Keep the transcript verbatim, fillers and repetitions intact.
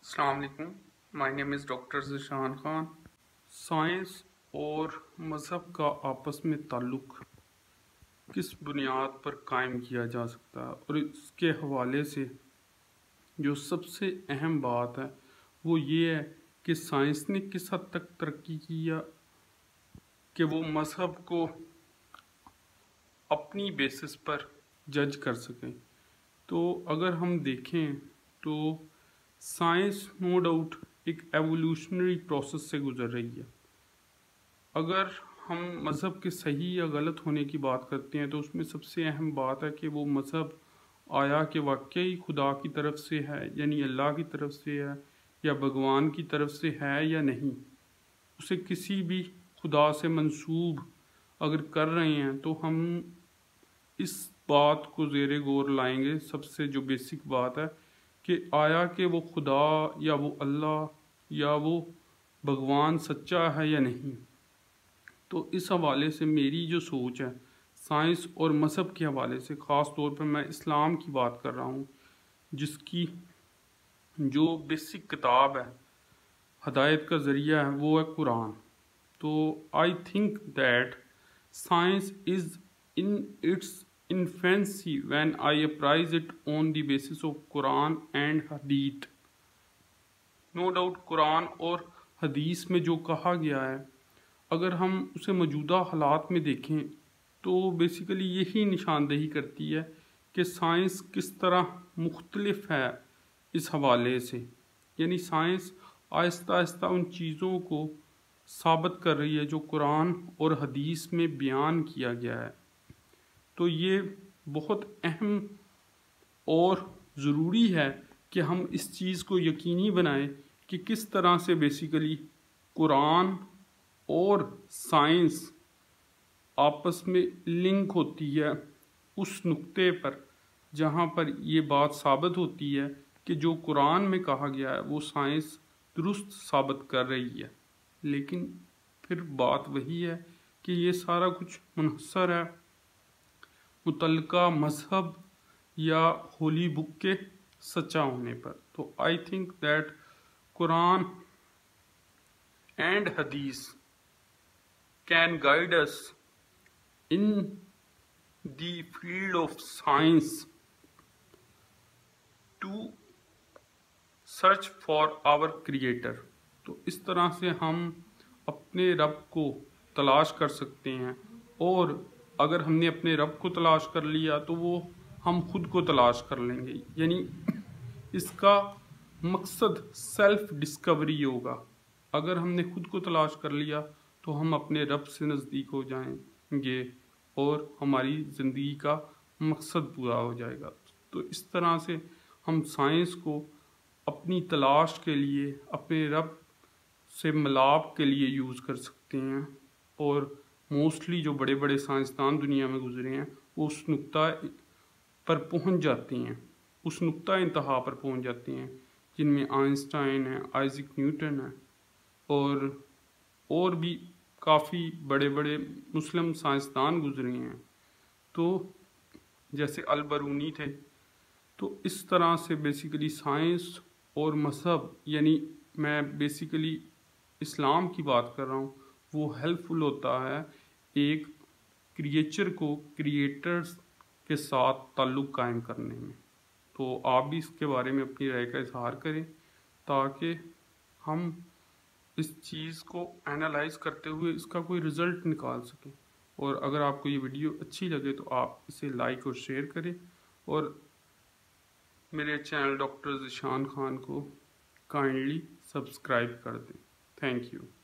السلام علیکم. My name is doctor Zeeshan Khan. Science اور مذہب کا آپس میں تعلق کس بنیاد پر قائم کیا جا سکتا ہے، اور اس کے حوالے سے جو سب سے اہم بات ہے وہ یہ ہے کہ سائنس نے کس حد تک ترقی کیا کہ وہ مذہب کو اپنی بیسس پر جج کر سکیں. تو اگر ہم دیکھیں تو سائنس نو ڈاؤٹ ایک ایولیوشنری پروسیس سے گزر رہی ہے. اگر ہم مذہب کے صحیح یا غلط ہونے کی بات کرتے ہیں تو اس میں سب سے اہم بات ہے کہ وہ مذہب آیا کہ واقعی خدا کی طرف سے ہے، یعنی اللہ کی طرف سے ہے یا بھگوان کی طرف سے ہے یا نہیں. اسے کسی بھی خدا سے منسوب اگر کر رہے ہیں تو ہم اس بات کو زیر غور لائیں گے. سب سے جو بیسک بات ہے کہ آیا کہ وہ خدا یا وہ اللہ یا وہ بھگوان سچا ہے یا نہیں. تو اس حوالے سے میری جو سوچ ہے سائنس اور مذہب کے حوالے سے، خاص طور پہ میں اسلام کی بات کر رہا ہوں جس کی جو بیسک کتاب ہے، ہدایت کا ذریعہ ہے، وہ ہے قرآن. تو I think that science is in its infancy when I apprise it on the basis of Quran and Hadith. No doubt Quran اور حدیث میں جو کہا گیا ہے اگر ہم اسے موجودہ حالات میں دیکھیں تو بیسیکلی یہی نشاندہی کرتی ہے کہ سائنس کس طرح مختلف ہے اس حوالے سے. یعنی سائنس آہستہ آہستہ ان چیزوں کو ثابت کر رہی ہے جو قرآن اور حدیث میں بیان کیا گیا ہے. تو یہ بہت اہم اور ضروری ہے کہ ہم اس چیز کو یقینی بنائیں کہ کس طرح سے بیسیکلی قرآن اور سائنس آپس میں لنک ہوتی ہے اس نقطے پر جہاں پر یہ بات ثابت ہوتی ہے کہ جو قرآن میں کہا گیا ہے وہ سائنس درست ثابت کر رہی ہے. لیکن پھر بات وہی ہے کہ یہ سارا کچھ منحصر ہے متعلقہ مذہب یا ہولی بک کے سچا ہونے پر. تو I think that Quran and Hadith can guide us in the field of science to search for our creator. تو اس طرح سے ہم اپنے رب کو تلاش کر سکتے ہیں، اور اگر ہم نے اپنے رب کو تلاش کر لیا تو وہ ہم خود کو تلاش کر لیں گے. یعنی اس کا مقصد سیلف ڈسکوری ہوگا. اگر ہم نے خود کو تلاش کر لیا تو ہم اپنے رب سے نزدیک ہو جائیں گے اور ہماری زندگی کا مقصد پورا ہو جائے گا. تو اس طرح سے ہم سائنس کو اپنی تلاش کے لیے، اپنے رب سے ملاپ کے لیے یوز کر سکتے ہیں. اور موسٹلی جو بڑے بڑے سائنسدان دنیا میں گزرے ہیں وہ اس نقطہ پر پہنچ جاتے ہیں، اس نقطہ انتہا پر پہنچ جاتے ہیں، جن میں آئنسٹائن ہے، آئزک نیوٹن ہے، اور اور بھی کافی بڑے بڑے مسلم سائنسدان گزرے ہیں، تو جیسے البرونی تھے. تو اس طرح سے بیسیکلی سائنس اور مذہب، یعنی میں بیسیکلی اسلام کی بات کر رہا ہوں، وہ ہیلپ فل ہوتا ہے ایک کریچر کو کریٹرز کے ساتھ تعلق قائم کرنے میں. تو آپ بھی اس کے بارے میں اپنی رائے کا اظہار کریں تاکہ ہم اس چیز کو اینالائز کرتے ہوئے اس کا کوئی رزلٹ نکال سکیں. اور اگر آپ کو یہ ویڈیو اچھی لگے تو آپ اسے لائک اور شیئر کریں، اور میرے چینل ڈاکٹر ذیشان خان کو کائنڈلی سبسکرائب کر دیں. Thank you.